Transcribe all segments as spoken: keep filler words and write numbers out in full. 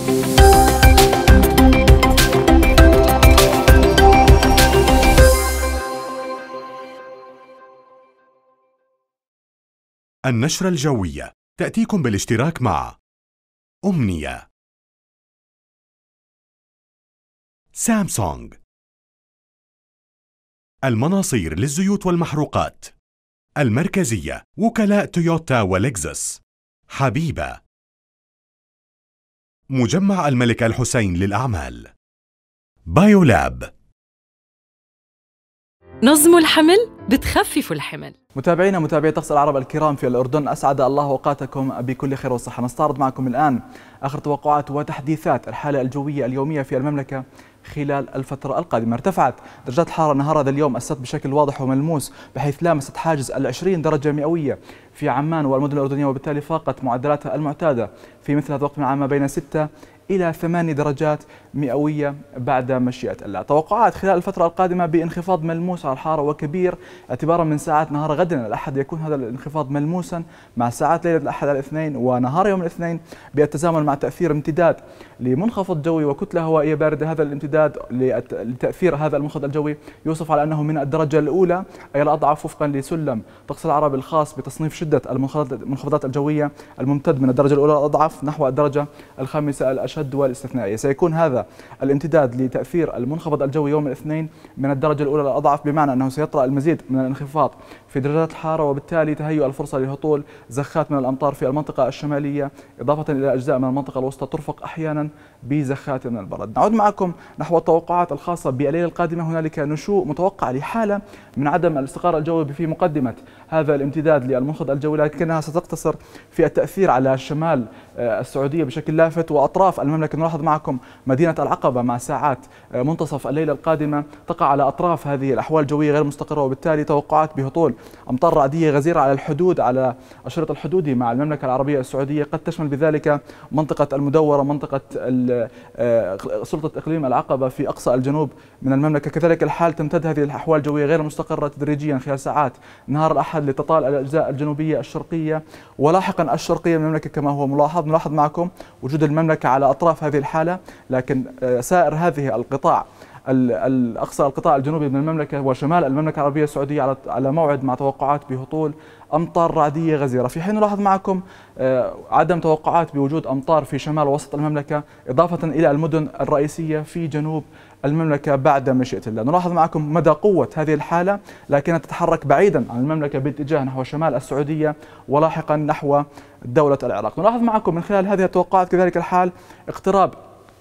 النشرة الجوية تأتيكم بالاشتراك مع أمنية، سامسونج، المناصير للزيوت والمحروقات، المركزية، وكلاء تويوتا ولكزس، حبيبة، مجمع الملك الحسين للأعمال، بايولاب. نظم الحمل بتخفف الحمل. متابعينا متابعي طقس العرب الكرام في الأردن، أسعد الله أوقاتكم بكل خير وصحة. نستعرض معكم الآن آخر توقعات وتحديثات الحالة الجوية اليومية في المملكة خلال الفترة القادمة. ارتفعت درجات الحرارة نهار هذا اليوم السبت بشكل واضح وملموس، بحيث لامست حاجز العشرين درجة مئوية في عمان والمدن الأردنية، وبالتالي فاقت معدلاتها المعتادة في مثل هذا الوقت من العام ما بين ستة إلى ثماني درجات مئوية بعد مشيئة الله. توقعات خلال الفترة القادمة بانخفاض ملموس على الحرارة وكبير، اعتبارا من ساعات نهار غد الأحد يكون هذا الانخفاض ملموسا مع ساعات ليلة الأحد على الاثنين ونهار يوم الاثنين، بالتزامن مع تأثير امتداد لمنخفض جوي وكتلة هوائية باردة. هذا الامتداد لتأثير هذا المنخفض الجوي يوصف على أنه من الدرجة الأولى أي الأضعف وفقا لسلم طقس العرب الخاص بتصنيف شدة المنخفضات الجوية الممتد من الدرجة الأولى الأضعف نحو الدرجة الخامسة الأشد والاستثنائية. سيكون هذا الامتداد لتأثير المنخفض الجوي يوم الاثنين من الدرجة الأولى الأضعف، بمعنى أنه سيطرأ المزيد من الانخفاض في درجات الحرارة، وبالتالي تهيئ الفرصة لهطول زخات من الأمطار في المنطقة الشمالية، إضافة إلى أجزاء من المنطقة الوسطى ترفق أحيانا بزخات من البرد. نعود معكم نحو التوقعات الخاصة بالليلة القادمة. هنالك نشوء متوقع لحالة من عدم الاستقرار الجوي في مقدمة هذا الامتداد للمنخفض الجوي، لكنها ستقتصر في التأثير على شمال السعودية بشكل لافت وأطراف المملكة. نلاحظ معكم مدينة العقبة مع ساعات منتصف الليلة القادمة تقع على أطراف هذه الأحوال الجوية غير مستقرة، وبالتالي توقعات بهطول أمطار رعدية غزيرة على الحدود، على الشريط الحدودي مع المملكة العربية السعودية، قد تشمل بذلك منطقة المدورة، منطقة سلطة إقليم العقبة في أقصى الجنوب من المملكة. كذلك الحال تمتد هذه الأحوال الجوية غير المستقرة تدريجيا خلال ساعات نهار الأحد لتطال الأجزاء الجنوبية الشرقية ولاحقا الشرقية من المملكة كما هو ملاحظ. نلاحظ معكم وجود المملكة على أطراف هذه الحالة، لكن سائر هذه القطاع الأقصى القطاع الجنوبي من المملكة وشمال المملكة العربية السعودية على موعد مع توقعات بهطول أمطار رعدية غزيرة، في حين نلاحظ معكم عدم توقعات بوجود أمطار في شمال وسط المملكة، إضافة إلى المدن الرئيسية في جنوب المملكة بعد مشيئة الله. نلاحظ معكم مدى قوة هذه الحالة، لكنها تتحرك بعيدا عن المملكة باتجاه نحو شمال السعودية ولاحقا نحو دولة العراق. نلاحظ معكم من خلال هذه التوقعات كذلك الحال اقتراب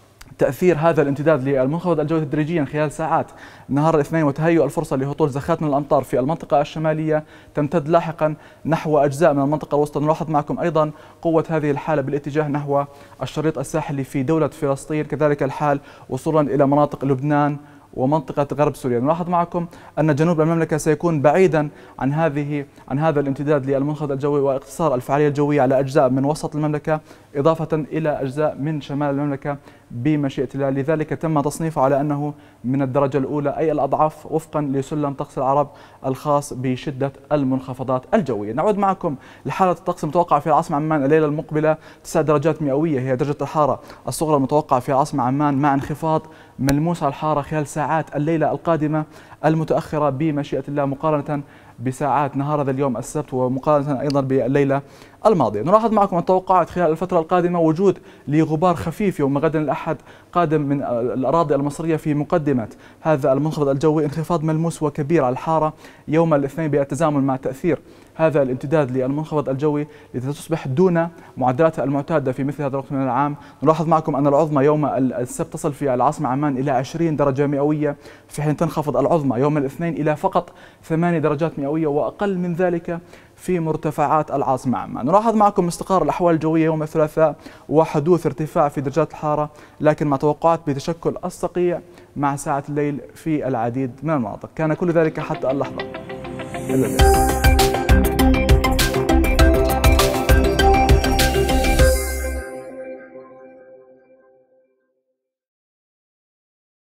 تأثير هذا الامتداد للمنخفض الجوي تدريجيا خلال ساعات نهار الاثنين، وتهيئ الفرصة لهطول زخات من الأمطار في المنطقة الشمالية تمتد لاحقا نحو أجزاء من المنطقة الوسطى. نلاحظ معكم أيضا قوة هذه الحالة بالاتجاه نحو الشريط الساحلي في دولة فلسطين، كذلك الحال وصولا إلى مناطق لبنان ومنطقة غرب سوريا. نلاحظ معكم أن جنوب المملكة سيكون بعيدا عن هذه عن هذا الامتداد للمنخفض الجوي واقتصار الفعالية الجوية على أجزاء من وسط المملكة إضافة إلى أجزاء من شمال المملكة بمشيئة الله. لذلك تم تصنيفه على أنه من الدرجة الأولى أي الأضعف وفقا لسلم طقس العرب الخاص بشدة المنخفضات الجوية. نعود معكم لحالة الطقس المتوقعة في العاصمة عمان الليلة المقبلة. تسع درجات مئوية هي درجة الحرارة الصغرى المتوقعة في العاصمة عمان، مع انخفاض ملموس على الحرارة خلال ساعات الليلة القادمة المتأخرة بمشيئة الله، مقارنة بساعات نهار هذا اليوم السبت ومقارنة أيضا بالليلة الماضية. نلاحظ معكم التوقعات خلال الفترة القادمة وجود لغبار خفيف يوم غد الأحد قادم من الأراضي المصرية في مقدمة هذا المنخفض الجوي، انخفاض ملموس وكبير على الحارة يوم الاثنين بالتزامن مع تأثير هذا الامتداد للمنخفض الجوي لتصبح دون معدلاتها المعتادة في مثل هذا الوقت من العام. نلاحظ معكم أن العظمى يوم السبت تصل في العاصمة عمان إلى عشرين درجة مئوية، في حين تنخفض العظمى يوم الاثنين إلى فقط ثماني درجات مئوية، وأقل من ذلك في مرتفعات العاصمة عمان. نلاحظ معكم استقرار الأحوال الجوية يوم الثلاثاء وحدوث ارتفاع في درجات الحرارة، لكن مع توقعات بتشكل الصقيع مع ساعة الليل في العديد من المناطق. كان كل ذلك حتى اللحظة.